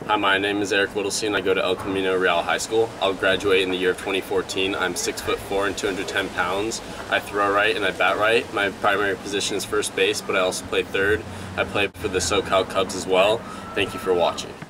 Hi, my name is Erik Whittlesey and I go to El Camino Real High School. I'll graduate in the year of 2014. I'm 6'4" and 210 pounds. I throw right and I bat right. My primary position is first base, but I also play third. I play for the SoCal Cubs as well. Thank you for watching.